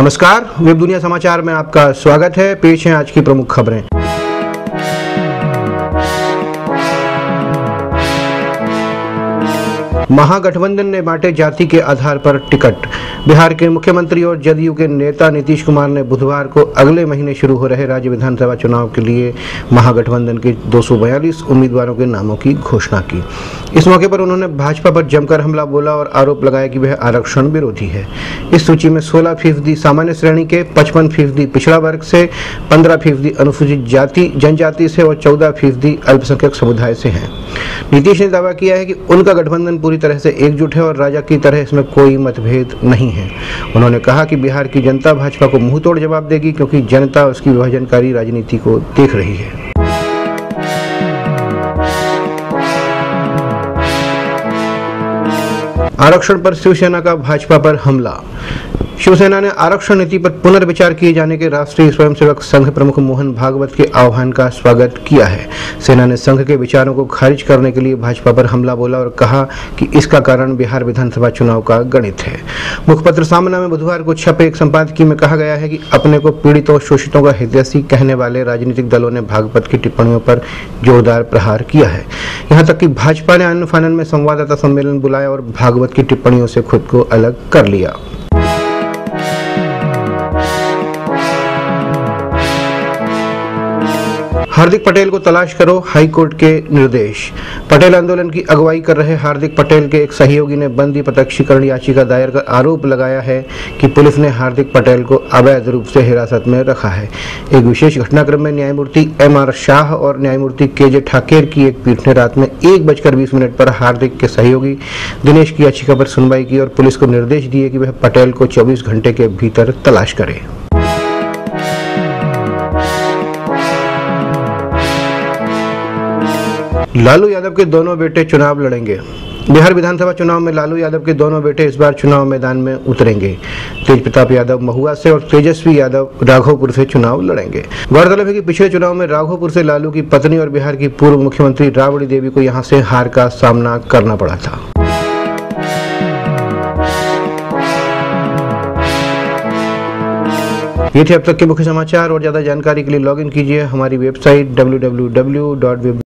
नमस्कार, वेब दुनिया समाचार में आपका स्वागत है। पेश हैं आज की प्रमुख खबरें। महागठबंधन ने बांटे जाति के आधार पर टिकट। बिहार के मुख्यमंत्री और जदयू के नेता नीतीश कुमार ने बुधवार को अगले महीने शुरू हो रहे राज्य विधानसभा चुनाव के लिए महागठबंधन के 242 उम्मीदवारों के नामों की घोषणा की। इस मौके पर उन्होंने भाजपा पर जमकर हमला बोला और आरोप लगाया कि वह आरक्षण विरोधी है। इस सूची में 16% सामान्य श्रेणी के, 55% पिछड़ा वर्ग से, 15% अनुसूचित जाति जनजाति से और 14% अल्पसंख्यक समुदाय से हैं। नीतीश ने दावा किया है कि उनका गठबंधन पूरी तरह से एकजुट है और राजा की तरह इसमें कोई मतभेद नहीं है। उन्होंने कहा कि बिहार की जनता भाजपा को मुंहतोड़ जवाब देगी, क्योंकि जनता उसकी विभाजनकारी राजनीति को देख रही है। आरक्षण पर शिवसेना का भाजपा पर हमला। शिवसेना ने आरक्षण नीति पर पुनर्विचार किए जाने के राष्ट्रीय स्वयंसेवक संघ प्रमुख मोहन भागवत के आह्वान का स्वागत किया है। सेना ने संघ के विचारों को खारिज करने के लिए भाजपा पर हमला बोला और कहा कि इसका कारण बिहार विधानसभा चुनाव का गणित है। मुखपत्र सामना में बुधवार को छपे एक संपादकीय में कहा गया है कि अपने को पीड़ितों और शोषितों का हितैषी कहने वाले राजनीतिक दलों ने भागवत की टिप्पणियों पर जोरदार प्रहार किया है। यहाँ तक कि भाजपा ने आनन फानन में संवाददाता सम्मेलन बुलाया और भागवत की टिप्पणियों से खुद को अलग कर लिया। हार्दिक पटेल को तलाश करो, हाईकोर्ट के निर्देश। पटेल आंदोलन की अगुवाई कर रहे हार्दिक पटेल के एक सहयोगी ने बंदी प्रत्यक्षीकरण याचिका दायर कर आरोप लगाया है कि पुलिस ने हार्दिक पटेल को अवैध रूप से हिरासत में रखा है। एक विशेष घटनाक्रम में न्यायमूर्ति MR शाह और न्यायमूर्ति KJ ठाकेर की एक पीठ ने रात में 1:20 पर हार्दिक के सहयोगी दिनेश की याचिका पर सुनवाई की और पुलिस को निर्देश दिए कि वह पटेल को 24 घंटे के भीतर तलाश करे। लालू यादव के दोनों बेटे चुनाव लड़ेंगे। बिहार विधानसभा चुनाव में लालू यादव के दोनों बेटे इस बार चुनाव मैदान में उतरेंगे। तेज प्रताप यादव महुआ से और तेजस्वी यादव राघोपुर से चुनाव लड़ेंगे। गौरतलब है कि पिछले चुनाव में राघोपुर से लालू की पत्नी और बिहार की पूर्व मुख्यमंत्री राबड़ी देवी को यहां से हार का सामना करना पड़ा था। ये थे अब तक के मुख्य समाचार और ज्यादा जानकारी के लिए लॉग इन कीजिए हमारी वेबसाइट www.web